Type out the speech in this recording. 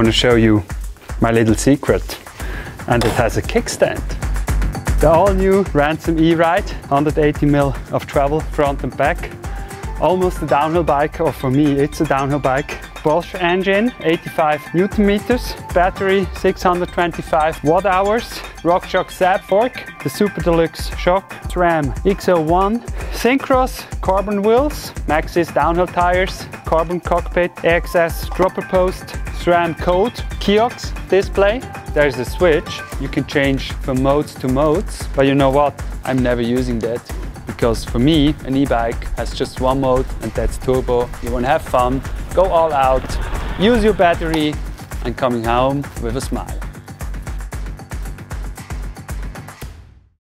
gonna show you my little secret. And it has a kickstand. The all-new Ransom E-Ride, 180mm of travel front and back. Almost a downhill bike, or for me it's a downhill bike. Bosch engine, 85 Newton meters, battery 625 watt-hours, RockShox Zap fork, the Super Deluxe shock, SRAM X01, Syncros carbon wheels, Maxxis downhill tires, carbon cockpit, AXS dropper post, SRAM code, Kiox display. There's a switch, you can change from modes to modes, but you know what, I'm never using that. Because for me, an e-bike has just one mode, and that's turbo. You want to have fun, go all out, use your battery, and coming home with a smile.